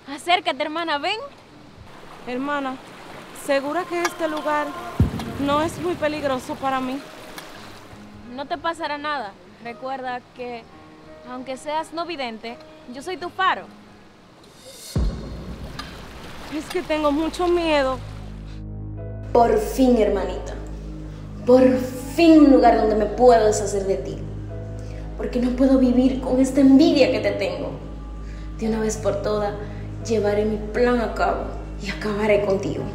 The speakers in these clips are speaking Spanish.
Acércate, hermana, ven. Hermana, ¿segura que este lugar no es muy peligroso para mí? No te pasará nada. Recuerda que, aunque seas no vidente, yo soy tu faro. Es que tengo mucho miedo. Por fin, hermanita. Por fin un lugar donde me puedo deshacer de ti. Porque no puedo vivir con esta envidia que te tengo. De una vez por todas, llevaré mi plan a cabo y acabaré contigo.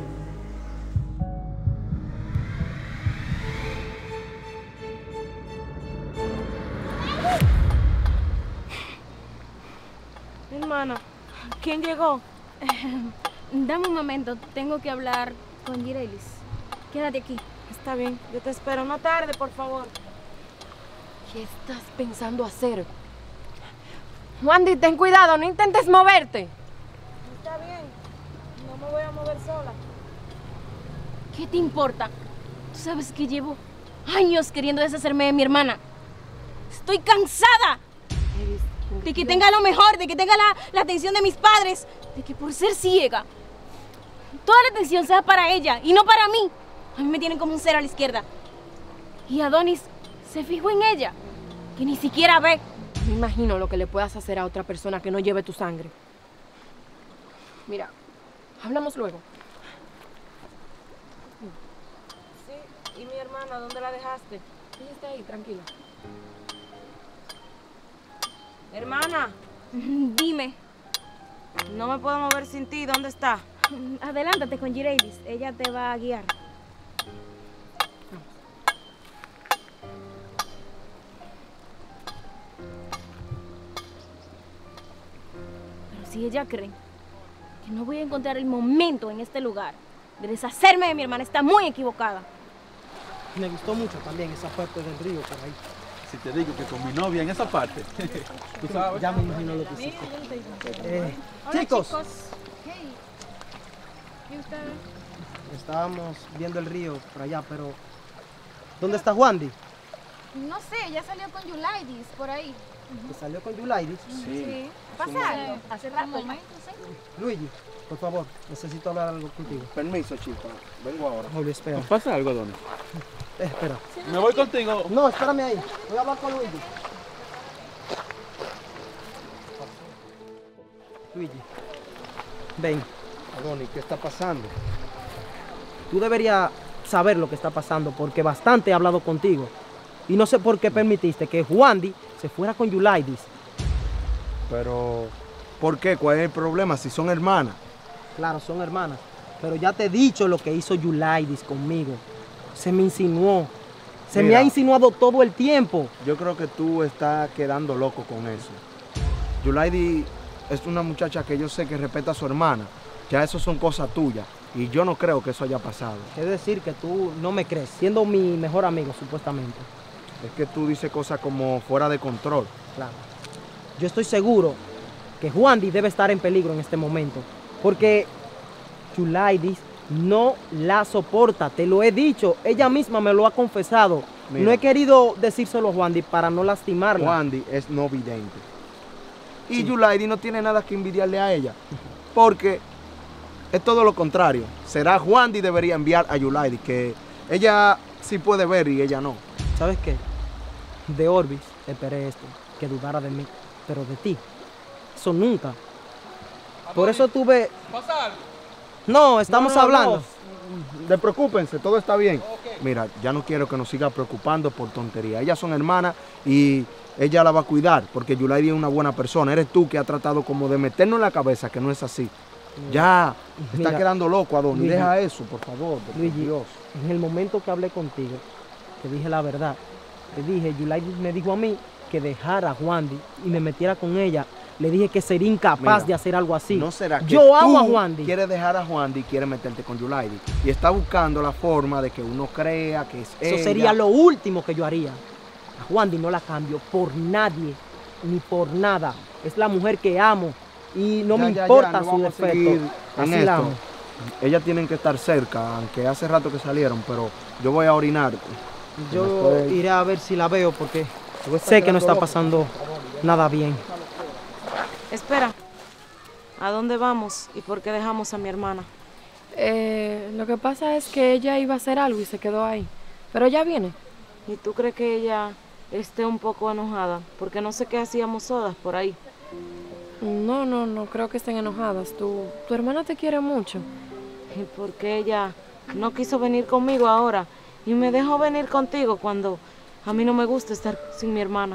Hermana, ¿quién llegó? Dame un momento, tengo que hablar con Girelis. Quédate aquí. Está bien, yo te espero. No tarde, por favor. ¿Qué estás pensando hacer? Wandy, ten cuidado, no intentes moverte. Está bien, no me voy a mover sola. ¿Qué te importa? Tú sabes que llevo años queriendo deshacerme de mi hermana. Estoy cansada de que tenga lo mejor, de que tenga la atención de mis padres, de que por ser ciega, toda la atención sea para ella y no para mí. A mí me tienen como un cero a la izquierda. Y Adonis se fijó en ella, que ni siquiera ve. Me imagino lo que le puedas hacer a otra persona que no lleve tu sangre. Mira, hablamos luego. Sí, ¿y mi hermana dónde la dejaste? Ella está ahí, tranquila. Hermana, Dime, no me puedo mover sin ti. ¿Dónde está? adelántate con Girelis, ella te va a guiar. Pero si ella cree que no voy a encontrar el momento en este lugar de deshacerme de mi hermana, está muy equivocada. Me gustó mucho también esa parte del río por ahí. Si te digo que con mi novia en esa parte, tú sabes. Ya me imagino lo que hiciste. Chicos, Hey, ¿y ustedes? estábamos viendo el río por allá, pero ¿dónde está Wandy? No sé, ella salió con Yulaidis por ahí. ¿Que salió con Yulaidis? Sí. ¿Pasa algo? Hace rato. Luigi, por favor, necesito hablar algo contigo. Permiso, chica. Vengo ahora. Julio, espera. ¿Pasa algo, Adonis? Espera. Me voy contigo. No, espérame ahí. Voy a hablar con Luigi. Luigi, ven. Adonis, ¿qué está pasando? Tú deberías saber lo que está pasando porque bastante he hablado contigo. Y no sé por qué permitiste que Wandy se fuera con Yulaidis. Pero, ¿por qué? ¿Cuál es el problema? Si son hermanas. Claro, son hermanas. Pero ya te he dicho lo que hizo Yulaidis conmigo. Se me insinuó. Se me Mira, ha insinuado todo el tiempo. Yo creo que tú estás quedando loco con eso. Yulaidi es una muchacha que yo sé que respeta a su hermana. Ya eso son cosas tuyas. Y yo no creo que eso haya pasado. Es decir, que tú no me crees, siendo mi mejor amigo, supuestamente. Es que tú dices cosas como fuera de control. Claro. Yo estoy seguro que Wandy debe estar en peligro en este momento. Porque Yulaidis no la soporta, te lo he dicho. Ella misma me lo ha confesado. Mira. No he querido decírselo a Wandy para no lastimarla. Wandy es no vidente. Y Sí. Yulaidi no tiene nada que envidiarle a ella. Porque es todo lo contrario. Será Wandy debería enviar a Yulaidi, que ella sí puede ver y ella no. ¿Sabes qué? De Orbis esperé esto, que dudara de mí, pero de ti, eso nunca. Por eso tuve... ¿Pasa algo? No, estamos hablando. Despreocúpense, todo está bien. Mira, ya no quiero que nos siga preocupando por tontería. Ellas son hermanas y ella la va a cuidar, porque Yulaidi es una buena persona. Eres tú que has tratado como de meternos en la cabeza que no es así. Ya, te Mira, está quedando loco, Adonis. Luigi, Deja eso, por favor, por Luigi, Dios. en el momento que hablé contigo, te dije la verdad. Te dije, Yulaidi me dijo a mí que dejara a Wandy y me metiera con ella. Le dije que sería incapaz Mira, de hacer algo así. ¿No será que yo amo a tú Wandy? quieres dejar a Wandy y quieres meterte con Yulaidi? Y está buscando la forma de que uno crea que es Eso ella. sería lo último que yo haría. A Wandy no la cambio por nadie, ni por nada. Es la mujer que amo y no me importa no su vamos a seguir defecto. en Así la esto. amo. Ellas tienen que estar cerca, aunque hace rato que salieron, pero yo voy a orinar. Yo iré a ver si la veo porque sé que no está pasando nada bien. Espera. ¿A dónde vamos y por qué dejamos a mi hermana? Lo que pasa es que ella iba a hacer algo y se quedó ahí. Pero ya viene. ¿Y tú crees que ella esté un poco enojada? Porque no sé qué hacíamos solas por ahí. No creo que estén enojadas. Tu hermana te quiere mucho. ¿Y por qué ella no quiso venir conmigo ahora? Y me dejó venir contigo cuando a mí no me gusta estar sin mi hermana.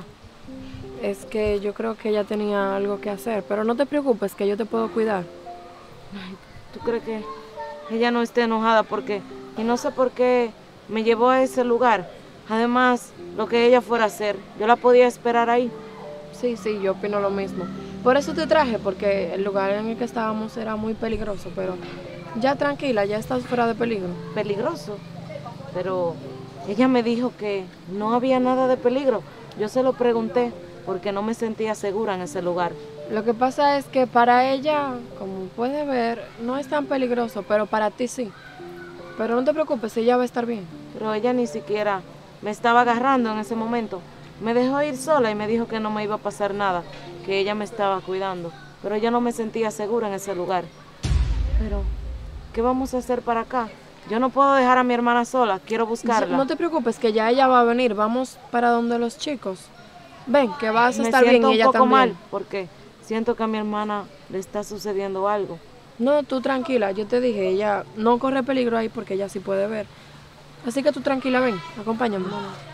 Es que yo creo que ella tenía algo que hacer. Pero no te preocupes, que yo te puedo cuidar. Ay, ¿tú crees que ella no esté enojada? Porque, y no sé por qué me llevó a ese lugar. Además, lo que ella fuera a hacer, yo la podía esperar ahí. Sí, yo opino lo mismo. Por eso te traje, porque el lugar en el que estábamos era muy peligroso, pero ya tranquila, ya estás fuera de peligro. ¿Peligroso? Pero ella me dijo que no había nada de peligro. Yo se lo pregunté porque no me sentía segura en ese lugar. Lo que pasa es que para ella, como puede ver, no es tan peligroso, pero para ti sí. Pero no te preocupes, ella va a estar bien. Pero ella ni siquiera me estaba agarrando en ese momento. Me dejó ir sola y me dijo que no me iba a pasar nada, que ella me estaba cuidando. Pero yo no me sentía segura en ese lugar. Pero, ¿qué vamos a hacer para acá? Yo no puedo dejar a mi hermana sola, quiero buscarla. No te preocupes, que ya ella va a venir. Vamos para donde los chicos. Ven, que vas a estar bien y ella Me siento un poco también. mal, porque siento que a mi hermana le está sucediendo algo. No, tú tranquila, yo te dije, ella no corre peligro ahí porque ella sí puede ver. Así que tú tranquila, ven, acompáñame.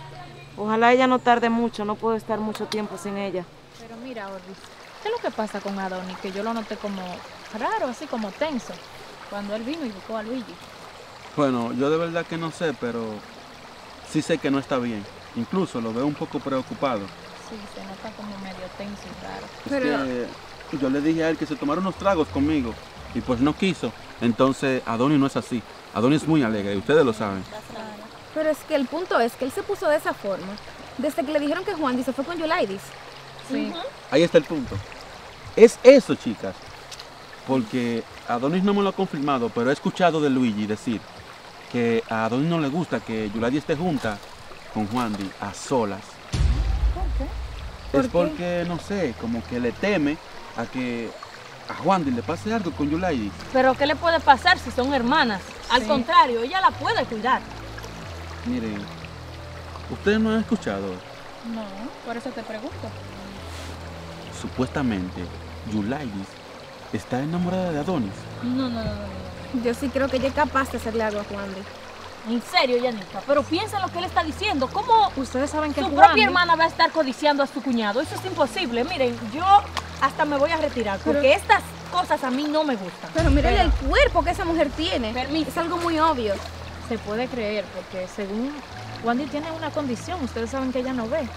Ojalá ella no tarde mucho, no puedo estar mucho tiempo sin ella. Pero mira, Orbis, ¿qué es lo que pasa con Adonis? Que yo lo noté como raro, así como tenso, cuando él vino y buscó a Luigi. Bueno, yo de verdad que no sé, pero sí sé que no está bien. Incluso lo veo un poco preocupado. Sí, se nota como medio tenso y raro. Es que yo le dije a él que se tomara unos tragos conmigo y pues no quiso. Entonces Adonis no es así. Adonis es muy alegre y ustedes lo saben. Pero es que el punto es que él se puso de esa forma desde que le dijeron que Juan se fue con Yulaidis. Sí. Ahí está el punto. Es eso, chicas. Porque Adonis no me lo ha confirmado, pero he escuchado de Luigi decir que a Adonis no le gusta que Yuladi esté junta con Juandi a solas. ¿Por Es qué? porque, no sé, como que le teme a que a Juandi le pase algo con Yulaidi. Pero ¿qué le puede pasar si son hermanas? Al contrario, ella la puede cuidar. Miren, ustedes no han escuchado. No, por eso te pregunto. Supuestamente, Yulaidi está enamorada de Adonis. No. Yo sí creo que ella es capaz de hacerle algo a Juan. En serio, Yanita, pero piensa en lo que él está diciendo. ¿Cómo Ustedes saben que su Juan... propia hermana va a estar codiciando a su cuñado? Eso es imposible. Miren, yo hasta me voy a retirar porque estas cosas a mí no me gustan. Pero mírale el cuerpo que esa mujer tiene. Permiso. Es algo muy obvio. Se puede creer, porque según Wandy tiene una condición, ustedes saben que ella no ve.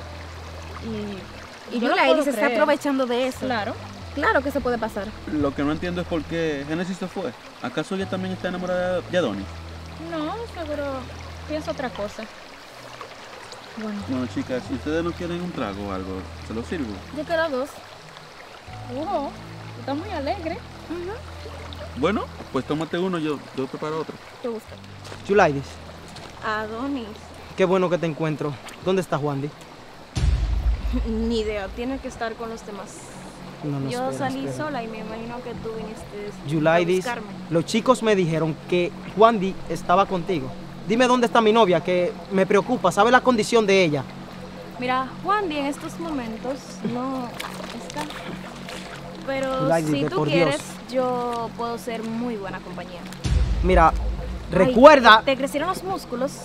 Y Y yo lo Yulaidis puedo se está creer. aprovechando de eso. Claro. Claro que se puede pasar. Lo que no entiendo es por qué Génesis se fue. ¿Acaso ella también está enamorada de Adonis? No, seguro pienso otra cosa. Bueno, chicas, si ustedes no quieren un trago o algo, ¿se lo sirvo? Yo quiero dos. Wow, estás muy alegre. Bueno, pues tómate uno, yo preparo otro. ¿Te gusta? Yulaidis, Adonis. qué bueno que te encuentro. ¿Dónde está Juandi? Ni idea, tiene que estar con los demás. No, Yo espera, salí espera. sola y me imagino que tú viniste a Yulaidis, buscarme. los chicos me dijeron que Juandi estaba contigo. Dime dónde está mi novia, que me preocupa. ¿Sabe la condición de ella? Mira, Juandi en estos momentos no está. Pero Yulaidis, si de tú por quieres, Dios. yo puedo ser muy buena compañía. Mira, Ay, recuerda ¿te crecieron los músculos?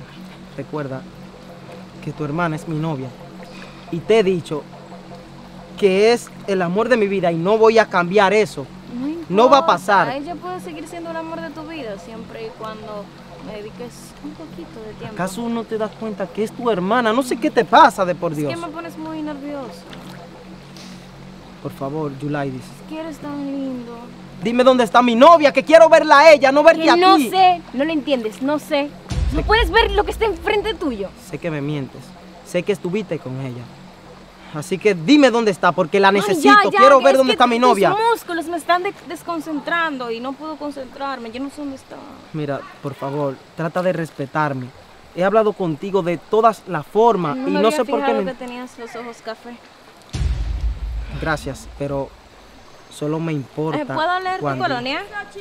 que tu hermana es mi novia. Y te he dicho que es el amor de mi vida y no voy a cambiar eso. No va a pasar. Ella puede seguir siendo el amor de tu vida siempre y cuando me dediques un poquito de tiempo. ¿Acaso no te das cuenta que es tu hermana? No sé qué te pasa, de por Es Dios. que me pones muy nervioso. Por favor, Yulaidis, Es que eres tan lindo. dime dónde está mi novia, que quiero verla a ella, no verte Que a no ti. sé, no lo entiendes, no sé. No puedes ver lo que está enfrente tuyo. Sé que me mientes. Sé que estuviste con ella. Así que dime dónde está, porque la necesito. Ay, ya, Quiero que ver es dónde que está mi novia. Tus músculos me están desconcentrando y no puedo concentrarme. Yo no sé dónde está. Mira, por favor, trata de respetarme. He hablado contigo de todas las formas y me no había sé por qué fijado me... que tenías los ojos café. Gracias, pero solo me importa. ¿Puedo leer tu cuando- colonia?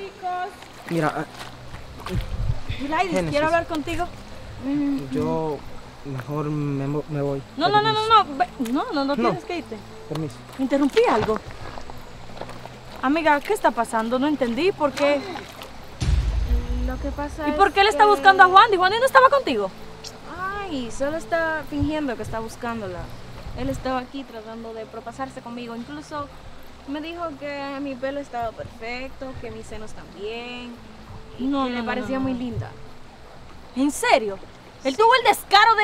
Mira, Yulaidis, Génesis. quiero hablar contigo. yo mejor me voy. No, No. tienes que irte. Permiso. Interrumpí algo. Amiga, ¿qué está pasando? No entendí por qué. Lo que pasa ¿Y es por qué él está que- buscando a Wandy? ¿Wandy no estaba contigo? Ay, solo está fingiendo que está buscándola. Él estaba aquí tratando de propasarse conmigo. Incluso me dijo que mi pelo estaba perfecto, que mis senos también. Y No, que no, le no, parecía no, muy no. linda. ¿En serio? Él tuvo el descaro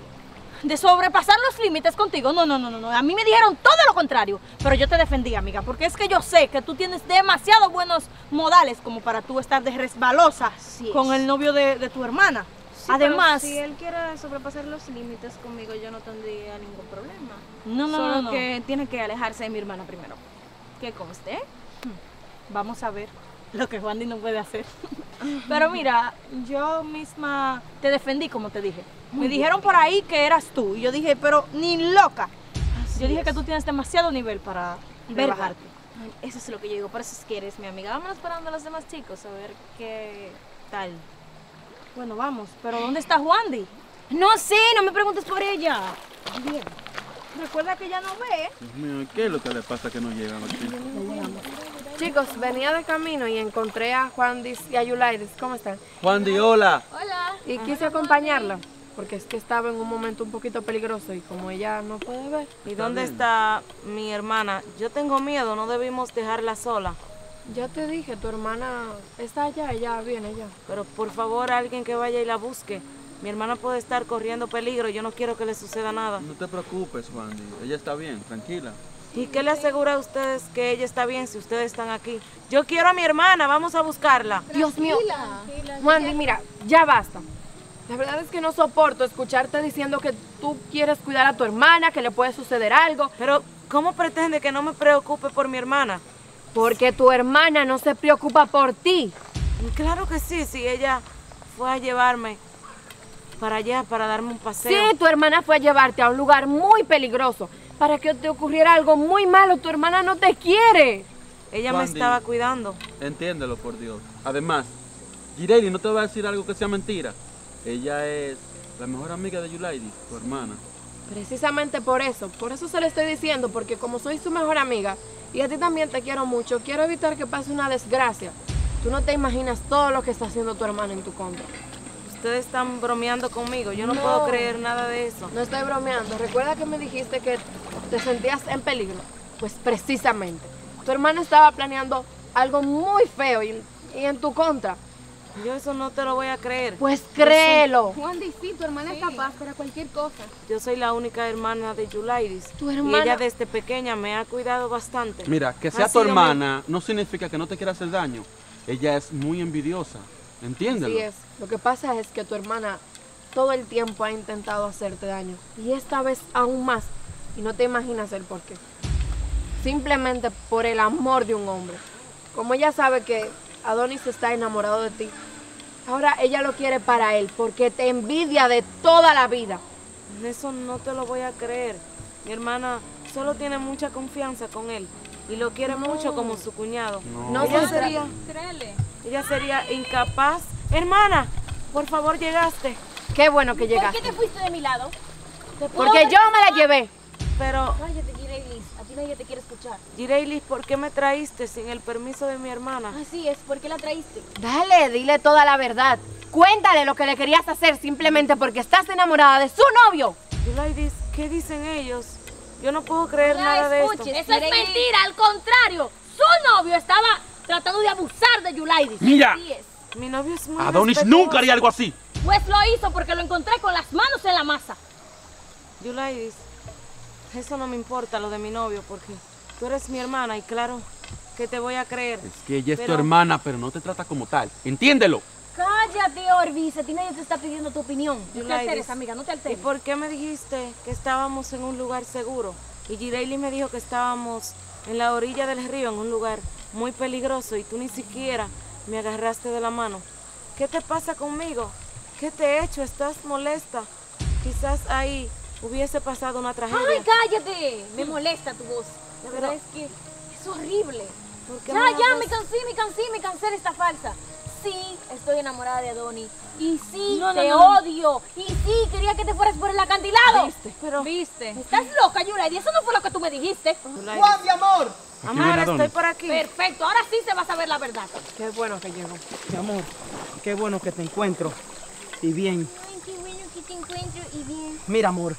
de sobrepasar los límites contigo. No. A mí me dijeron todo lo contrario. Pero yo te defendí, amiga, porque es que yo sé que tú tienes demasiado buenos modales como para tú estar de resbalosa Así es. con el novio de tu hermana. Sí, Además, pero si él quiere sobrepasar los límites conmigo, yo no tendría ningún problema. no, Solo no. que tiene que alejarse de mi hermana primero. Que conste. Vamos a ver lo que Wandy no puede hacer. Pero mira, yo misma te defendí, como te dije. Me dijeron por ahí que eras tú. Y yo dije, pero ni loca. Yo dije que tú tienes demasiado nivel para rebajarte. Eso es lo que yo digo, por eso es que eres mi amiga. Vámonos parando a los demás chicos a ver qué tal. Bueno, vamos. Pero ¿dónde está Wandy? No sé, no me preguntes por ella. Bien. Recuerda que ella no ve. Dios mío, ¿qué es lo que le pasa que no llegan aquí? Chicos, venía de camino y encontré a Juandis y a Yulaidis. ¿Cómo están? Wandy, hola. Y quise acompañarla, porque es que estaba en un momento un poquito peligroso y como ella no puede ver. ¿Y dónde está mi hermana? Yo tengo miedo, no debimos dejarla sola. Ya te dije, tu hermana está allá, ella viene ya. Pero por favor, alguien que vaya y la busque. Mi hermana puede estar corriendo peligro, yo no quiero que le suceda nada. No te preocupes, Wandy. Ella está bien, tranquila. ¿Y qué le asegura a ustedes que ella está bien si ustedes están aquí? Yo quiero a mi hermana, vamos a buscarla. Dios mío. Wandy, mira, ya basta. La verdad es que no soporto escucharte diciendo que tú quieres cuidar a tu hermana, que le puede suceder algo. Pero, ¿cómo pretende que no me preocupe por mi hermana? Porque tu hermana no se preocupa por ti. Claro que sí, si ella fue a llevarme para allá, para darme un paseo. Sí, tu hermana fue a llevarte a un lugar muy peligroso para que te ocurriera algo muy malo. Tu hermana no te quiere. Ella me Wandy, estaba cuidando. Entiéndelo, por Dios. Además, Gireli no te va a decir algo que sea mentira. Ella es la mejor amiga de Yulaidis, tu hermana. Precisamente por eso se lo estoy diciendo, porque como soy su mejor amiga y a ti también te quiero mucho, quiero evitar que pase una desgracia. Tú no te imaginas todo lo que está haciendo tu hermana en tu contra. Ustedes están bromeando conmigo, yo no puedo creer nada de eso. No estoy bromeando. Recuerda que me dijiste que te sentías en peligro. Pues precisamente, tu hermana estaba planeando algo muy feo y en tu contra. Yo eso no te lo voy a creer. Pues créelo. Wandy, sí, tu hermana es capaz para cualquier cosa. Yo soy la única hermana de Yulaidis. Tu Y hermana- ella desde pequeña me ha cuidado bastante. Mira, que Ha sea tu sido hermana no significa que no te quiera hacer daño. Ella es muy envidiosa. Entiéndelo. Así es. Lo que pasa es que tu hermana todo el tiempo ha intentado hacerte daño. Y esta vez aún más. Y no te imaginas el por qué. Simplemente por el amor de un hombre. Como ella sabe que Adonis está enamorado de ti, ahora ella lo quiere para él, porque te envidia de toda la vida. Eso no te lo voy a creer. Mi hermana solo tiene mucha confianza con él y lo quiere mucho como su cuñado. No ella se sería, Créele. ella sería incapaz. Hermana, por favor, llegaste. Qué bueno que ¿Por llegaste. qué te fuiste de mi lado? ¿Te puedo Porque ver? yo me la llevé. Pero, Cállate, Gireilis. A ti nadie te quiere escuchar. Gireilis, ¿por qué me traíste sin el permiso de mi hermana? Así es, ¿por qué la traíste? Dale, dile toda la verdad. Cuéntale lo que le querías hacer simplemente porque estás enamorada de su novio. Yulaidis, ¿qué dicen ellos? Yo no puedo creer nada de esto. Eso es mentira, al contrario. Su novio estaba tratando de abusar de Yulaidis. Mira. Así es. Mi novio es muy Adonis respetuoso. nunca haría algo así. Pues lo hizo porque lo encontré con las manos en la masa. Yulaidis, eso no me importa lo de mi novio porque tú eres mi hermana y claro que te voy a creer. Es que ella es tu Pero- hermana, pero no te trata como tal. Entiéndelo. Cállate, Orbis. A ti nadie te está pidiendo tu opinión. No te Yulaidis, alteres, amiga, no te ¿Y alteres. por qué me dijiste que estábamos en un lugar seguro? Y Gireilis me dijo que estábamos en la orilla del río, en un lugar muy peligroso y tú ni siquiera me agarraste de la mano. ¿Qué te pasa conmigo? ¿Qué te he hecho? ¿Estás molesta? Quizás ahí hubiese pasado una tragedia. ¡Ay, cállate! Me molesta tu voz. La verdad es que Es horrible. ¿Por qué Ya, me ya, hablas? me cansé de esta farsa. Sí, estoy enamorada de Adonis. Y sí, No, no, te no. odio. Y sí, quería que te fueras por el acantilado. ¿Viste? Pero, ¿Viste? ¿Estás loca, Yulai? Eso no fue lo que tú me dijiste. ¡Juan, mi amor! Aquí amor, viene estoy Adonis. por aquí. Perfecto, ahora sí se va a saber la verdad. Qué bueno que llegó. Mi amor, qué bueno que te encuentro. Y bien. Ay, qué bueno que te encuentro y bien. Mira, amor,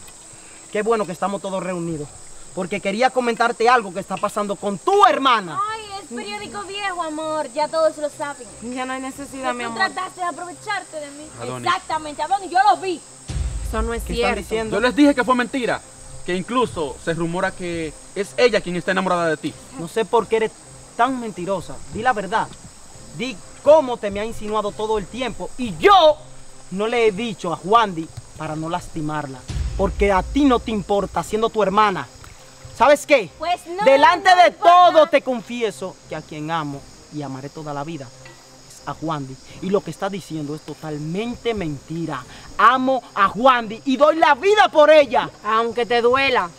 qué bueno que estamos todos reunidos. Porque quería comentarte algo que está pasando con tu hermana. Ay, es periódico viejo, amor. Ya todos lo saben. Ya no hay necesidad, mi Tú amor. trataste de aprovecharte de mí. Adonis. Exactamente, Adonis, yo lo vi. Eso no es ¿Qué están cierto. diciendo? Yo les dije que fue mentira. Que incluso se rumora que es ella quien está enamorada de ti. No sé por qué eres tan mentirosa. Di la verdad. Di cómo te me ha insinuado todo el tiempo. Y yo no le he dicho a Juandi para no lastimarla. Porque a ti no te importa, siendo tu hermana. ¿Sabes qué? Pues no. Delante no de importa. todo te confieso que a quien amo y amaré toda la vida es a Juandi. Y lo que está diciendo es totalmente mentira. Amo a Juandi y doy la vida por ella. Aunque te duela.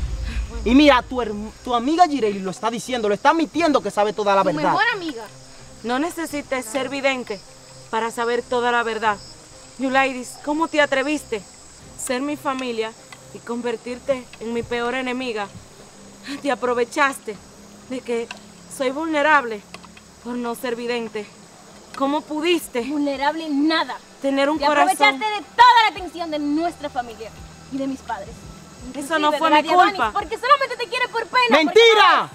Y mira, tu amiga Jireli lo está diciendo, lo está admitiendo que sabe toda la Tu verdad. mejor amiga. No necesitas ser vidente para saber toda la verdad. Yulaidis, ¿cómo te atreviste a ser mi familia y convertirte en mi peor enemiga? Te aprovechaste de que soy vulnerable por no ser vidente. ¿Cómo pudiste Vulnerable en nada. tener un Te corazón? aprovechaste de toda la atención de nuestra familia y de mis padres. Eso no Inclusive fue de la mi de Adonis, culpa. porque solamente te quiere por pena. porque ¡Mentira!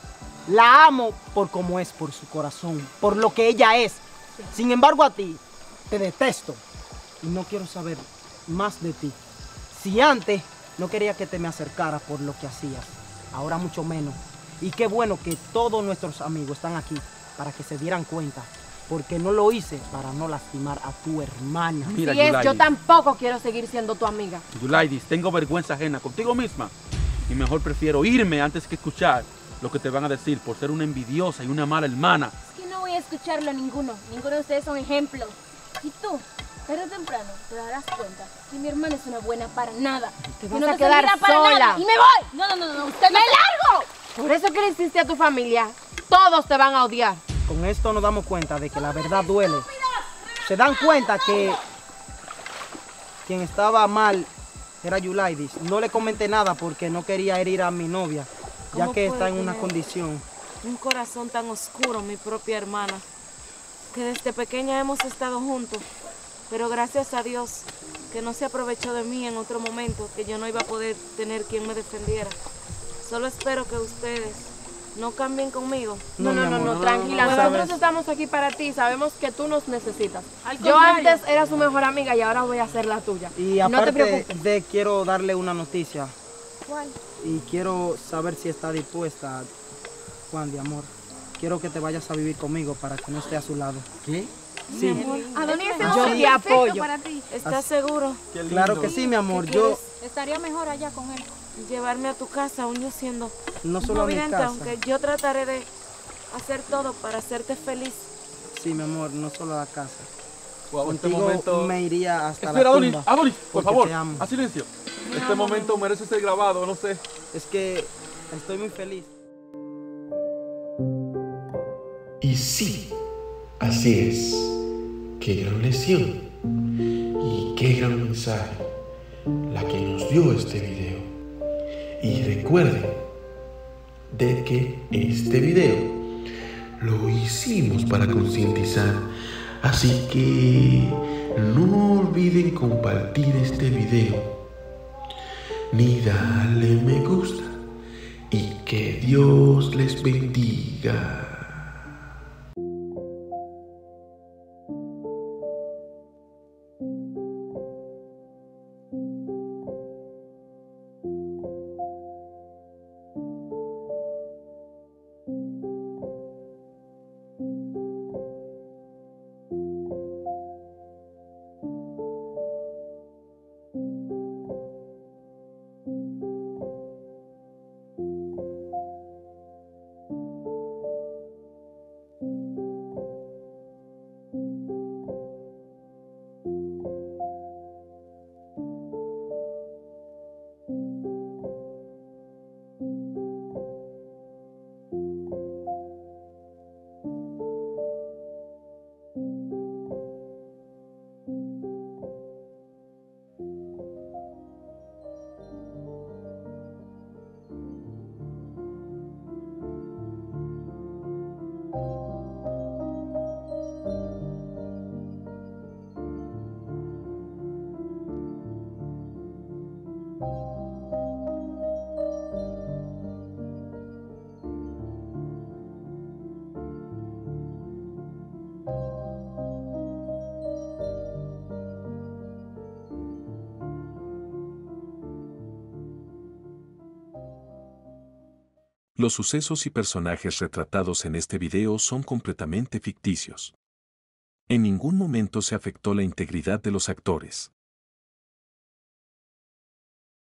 La amo por cómo es, por su corazón, por lo que ella es. Sin embargo, a ti te detesto y no quiero saber más de ti. Si antes no quería que te me acercaras por lo que hacías, ahora mucho menos. Y qué bueno que todos nuestros amigos están aquí para que se dieran cuenta, porque no lo hice para no lastimar a tu hermana. Mira, Si es, yo Yulaidis. tampoco quiero seguir siendo tu amiga. Yulaidis, tengo vergüenza ajena contigo misma. Y mejor prefiero irme antes que escuchar lo que te van a decir por ser una envidiosa y una mala hermana. Es que no voy a escucharlo a ninguno. Ninguno de ustedes son ejemplos. Y tú, tarde o temprano, te darás cuenta que mi hermana es una buena para nada. Te Que vas no a quedar servirá para sola. nada. Y me voy. No. Usted ¡Me largo! Por eso que le hiciste a tu familia. Todos te van a odiar. Con esto nos damos cuenta de que la verdad duele. Se dan cuenta que quien estaba mal era Yulaidis. No le comenté nada porque no quería herir a mi novia, ya ¿Cómo que puede está en una tener condición. Un corazón tan oscuro, mi propia hermana, que desde pequeña hemos estado juntos, pero gracias a Dios que no se aprovechó de mí en otro momento, que yo no iba a poder tener quien me defendiera. Solo espero que ustedes no cambien conmigo. No, mi amor, tranquila. no Nosotros sabes. estamos aquí para ti. Sabemos que tú nos necesitas. Al Yo contrario. antes era su mejor amiga y ahora voy a ser la tuya. Y no te aparte preocupes. de quiero darle una noticia ¿Cuál? y quiero saber si está dispuesta, Juan de amor. Quiero que te vayas a vivir conmigo para que no esté a su lado. ¿Qué? Sí, Adonis, ese Yo hombre te es perfecto apoyo. para ti. ¿Estás seguro? claro que sí, mi amor. ¿Qué Yo Estaría mejor allá con él. llevarme a tu casa, aún yo siendo no solo a mi vidente, casa. aunque yo trataré de hacer todo para hacerte feliz. Sí, mi amor, no solo a la casa. Wow, este Contigo momento... me iría hasta Espera, la Adonis, tumba. Adonis, por porque favor, te amo. a silencio. Este momento merece ser grabado, no sé. Es que estoy muy feliz. Y sí, así es. Qué gran lección y qué gran mensaje la que nos dio este video. Y recuerden de que este video lo hicimos para concientizar, así que no olviden compartir este video ni darle me gusta y que Dios les bendiga. Los sucesos y personajes retratados en este video son completamente ficticios. En ningún momento se afectó la integridad de los actores.